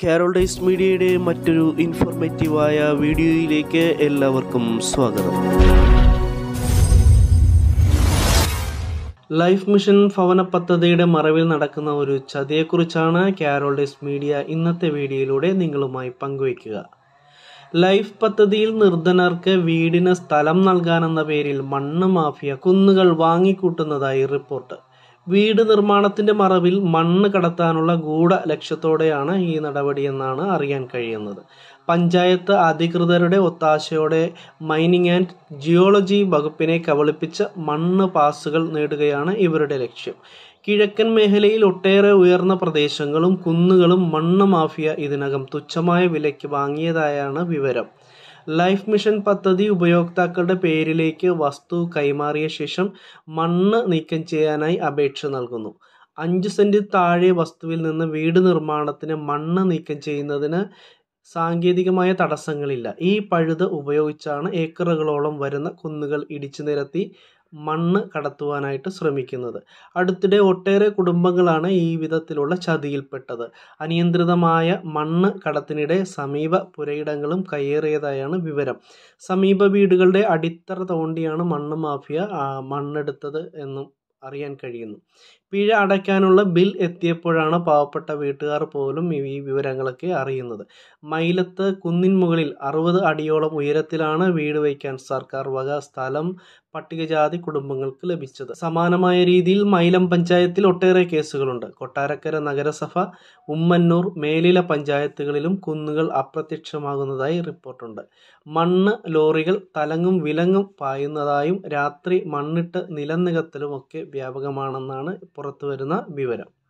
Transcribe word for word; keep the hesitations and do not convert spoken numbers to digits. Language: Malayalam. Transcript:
കാരോൾ ഡേയ്സ് മീഡിയയുടെ മറ്റൊരു ഇൻഫോർമേറ്റീവായ വീഡിയോയിലേക്ക് എല്ലാവർക്കും സ്വാഗതം. ലൈഫ് മിഷൻ ഭവന പദ്ധതിയുടെ മറവിൽ നടക്കുന്ന ഒരു ചതിയെക്കുറിച്ചാണ് കാരോൾ ഡേയ്സ് മീഡിയ ഇന്നത്തെ വീഡിയോയിലൂടെ നിങ്ങളുമായി പങ്കുവയ്ക്കുക. ലൈഫ് പദ്ധതിയിൽ നിർധനർക്ക് വീടിന് സ്ഥലം നൽകാനെന്ന പേരിൽ മണ്ണ് മാഫിയ കുന്നുകൾ വാങ്ങിക്കൂട്ടുന്നതായി റിപ്പോർട്ട്. വീട് നിർമ്മാണത്തിന്റെ മറവിൽ മണ്ണ് കടത്താനുള്ള ഗൂഢ ലക്ഷ്യത്തോടെയാണ് ഈ നടപടിയെന്നാണ് അറിയാൻ കഴിയുന്നത്. പഞ്ചായത്ത് അധികൃതരുടെ ഒത്താശയോടെ മൈനിങ് ആൻഡ് ജിയോളജി വകുപ്പിനെ കബളിപ്പിച്ച് മണ്ണ് പാസുകൾ നേടുകയാണ് ഇവരുടെ ലക്ഷ്യം. കിഴക്കൻ മേഖലയിൽ ഒട്ടേറെ ഉയർന്ന പ്രദേശങ്ങളും കുന്നുകളും മണ്ണ് മാഫിയ ഇതിനകം തുച്ഛമായ വിലയ്ക്ക് വാങ്ങിയതായാണ് വിവരം. ലൈഫ് മിഷൻ പദ്ധതി ഉപയോക്താക്കളുടെ പേരിലേക്ക് വസ്തു കൈമാറിയ ശേഷം മണ്ണ് നീക്കം ചെയ്യാനായി അപേക്ഷ നൽകുന്നു. അഞ്ച് സെന്റ് താഴെ വസ്തുവിൽ നിന്ന് വീട് നിർമ്മാണത്തിന് മണ്ണ് നീക്കം ചെയ്യുന്നതിന് സാങ്കേതികമായ തടസ്സങ്ങളില്ല. ഈ പഴുത് ഉപയോഗിച്ചാണ് ഏക്കറുകളോളം വരുന്ന കുന്നുകൾ ഇടിച്ചു നിരത്തി മണ്ണ് കടത്തുവാനായിട്ട് ശ്രമിക്കുന്നത്. അടുത്തിടെ ഒട്ടേറെ കുടുംബങ്ങളാണ് ഈ വിധത്തിലുള്ള ചതിയിൽപ്പെട്ടത്. അനിയന്ത്രിതമായ മണ്ണ് കടത്തിനിടെ സമീപ പുരയിടങ്ങളും കയ്യേറിയതായാണ് വിവരം. സമീപ വീടുകളുടെ അടിത്തറ തോണ്ടിയാണ് മണ്ണ് മാഫിയ മണ്ണെടുത്തത് എന്നും അറിയാൻ കഴിയുന്നു. പിഴ അടയ്ക്കാനുള്ള ബിൽ എത്തിയപ്പോഴാണ് പാവപ്പെട്ട വീട്ടുകാർ പോലും ഈ വിവരങ്ങളൊക്കെ അറിയുന്നത്. മൈലത്ത് കുന്നിൻ മുകളിൽ അറുപത് അടിയോളം ഉയരത്തിലാണ് വീട് വയ്ക്കാൻ സർക്കാർ വക സ്ഥലം പട്ടികജാതി കുടുംബങ്ങൾക്ക് ലഭിച്ചത്. സമാനമായ രീതിയിൽ മൈലം പഞ്ചായത്തിൽ ഒട്ടേറെ കേസുകളുണ്ട്. കൊട്ടാരക്കര നഗരസഭ, ഉമ്മന്നൂർ, മേലില പഞ്ചായത്തുകളിലും കുന്നുകൾ അപ്രത്യക്ഷമാകുന്നതായി റിപ്പോർട്ടുണ്ട്. മണ്ണ് ലോറികൾ തലങ്ങും വിലങ്ങും പായുന്നതായും രാത്രി മണ്ണിട്ട് നിലം നികത്തലും ഒക്കെ വ്യാപകമാണെന്നാണ് പുറത്തുവരുന്ന വിവരം.